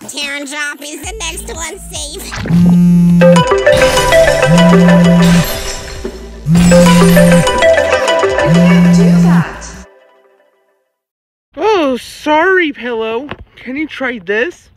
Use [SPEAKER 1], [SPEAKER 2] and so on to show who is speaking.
[SPEAKER 1] Teardrop is the next one safe.
[SPEAKER 2] You can't do that.
[SPEAKER 3] Oh, sorry, Pillow. Can you try this?